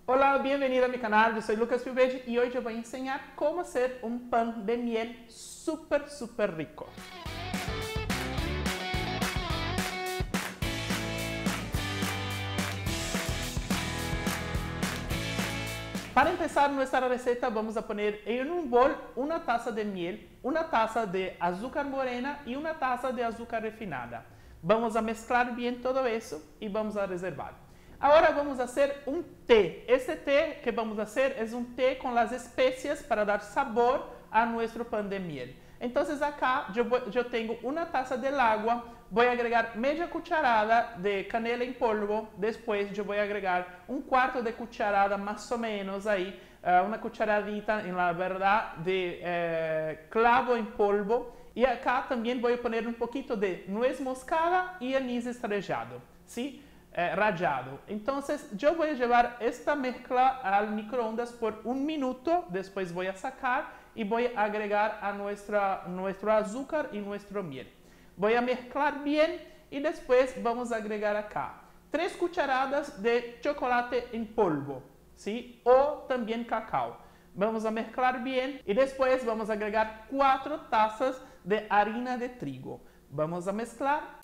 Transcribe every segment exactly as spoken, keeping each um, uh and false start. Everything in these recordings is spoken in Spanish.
Olá, bem-vindo a meu canal, eu sou Lucas Piovedi e hoje eu vou ensinar como fazer um pão de miel super, super rico. Para empezar nuestra receta vamos a poner en un bol una taza de miel, una taza de azúcar morena y una taza de azúcar refinada. Vamos a mezclar bien todo eso y vamos a reservar. Ahora vamos a hacer un té. Este té que vamos a hacer es un té con las especias para dar sabor a nuestro pan de miel. Entonces acá yo, voy, yo tengo una taza del agua, voy a agregar media cucharada de canela en polvo, después yo voy a agregar un cuarto de cucharada más o menos ahí, uh, una cucharadita en la verdad de uh, clavo en polvo, y acá también voy a poner un poquito de nuez moscada y anís estrellado, ¿sí? Eh, rallado. Entonces yo voy a llevar esta mezcla al microondas por un minuto, después voy a sacar y voy a agregar a nuestra, nuestro azúcar y nuestro miel. Voy a mezclar bien y después vamos a agregar acá tres cucharadas de chocolate en polvo, ¿sí? O también cacao. Vamos a mezclar bien y después vamos a agregar cuatro tazas de harina de trigo. Vamos a mezclar.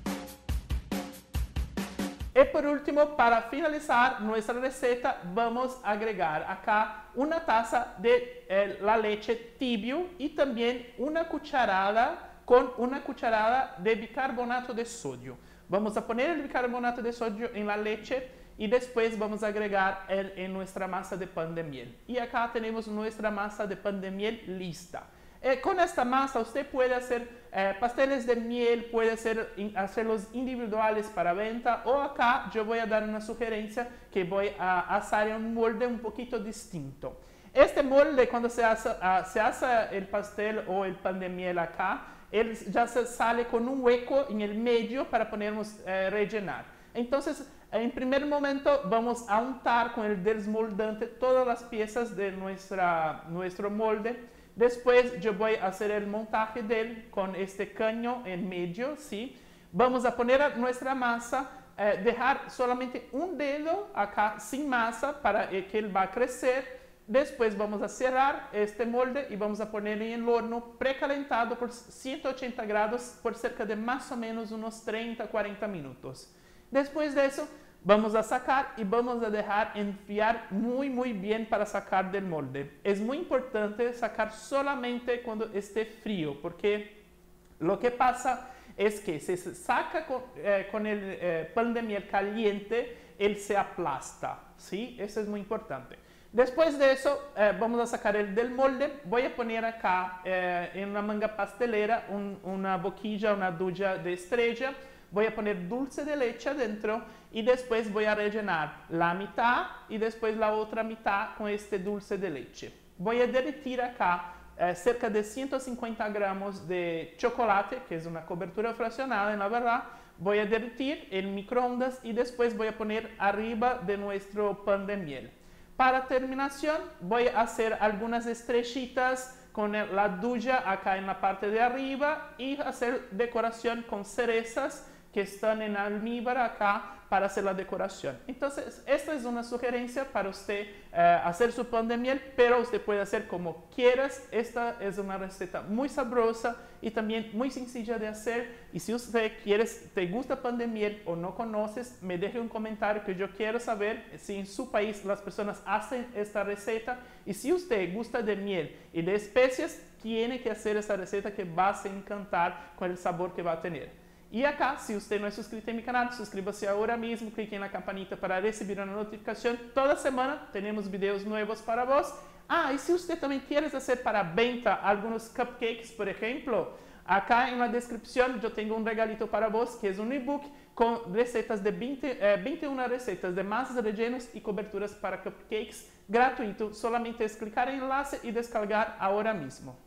Y por último, para finalizar nuestra receta, vamos a agregar acá una taza de eh, la leche tibio y también una cucharada con una cucharada de bicarbonato de sodio. Vamos a poner el bicarbonato de sodio en la leche y después vamos a agregar el, en nuestra masa de pan de miel. Y acá tenemos nuestra masa de pan de miel lista. Eh, con esta masa usted puede hacer eh, pasteles de miel, puede hacer, in, hacerlos individuales para venta, o acá yo voy a dar una sugerencia que voy a asar en un molde un poquito distinto. Este molde, cuando se hace, uh, se hace el pastel o el pan de miel acá, él ya se sale con un hueco en el medio para podernos eh, rellenar. Entonces, en primer momento vamos a untar con el desmoldante todas las piezas de nuestra, nuestro molde. Después yo voy a hacer el montaje de él con este caño en medio, ¿sí? Vamos a poner nuestra masa, eh, dejar solamente un dedo acá sin masa para que él va a crecer. Después vamos a cerrar este molde y vamos a poner en el horno precalentado por ciento ochenta grados por cerca de más o menos unos treinta a cuarenta minutos. Después de eso vamos a sacar y vamos a dejar enfriar muy muy bien para sacar del molde. Es muy importante sacar solamente cuando esté frío, porque lo que pasa es que si se saca con, eh, con el eh, pan de miel caliente, él se aplasta, ¿sí? Eso es muy importante. Después de eso, eh, vamos a sacar el del molde. Voy a poner acá eh, en una manga pastelera un, una boquilla, una duya de estrella. Voy a poner dulce de leche adentro y después voy a rellenar la mitad y después la otra mitad con este dulce de leche. Voy a derretir acá eh, cerca de ciento cincuenta gramos de chocolate, que es una cobertura fraccionada en la verdad. Voy a derretir en microondas y después voy a poner arriba de nuestro pan de miel. Para terminación voy a hacer algunas estrellitas con la duya acá en la parte de arriba y hacer decoración con cerezas que están en almíbar acá para hacer la decoración. Entonces, esta es una sugerencia para usted eh, hacer su pan de miel, pero usted puede hacer como quieras. Esta es una receta muy sabrosa y también muy sencilla de hacer. Y si usted quiere, te gusta pan de miel o no conoces, me deje un comentario que yo quiero saber si en su país las personas hacen esta receta. Y si usted gusta de miel y de especias, tiene que hacer esta receta que va a encantar con el sabor que va a tener. Y acá, si usted no es suscrito en mi canal, suscríbase ahora mismo, clique en la campanita para recibir una notificación. Toda semana tenemos videos nuevos para vos. Ah, y si usted también quiere hacer para venta algunos cupcakes, por ejemplo, acá en la descripción yo tengo un regalito para vos, que es un ebook con recetas de veinte, eh, veintiuna recetas de masas, rellenos y coberturas para cupcakes gratuito. Solamente es clicar en el enlace y descargar ahora mismo.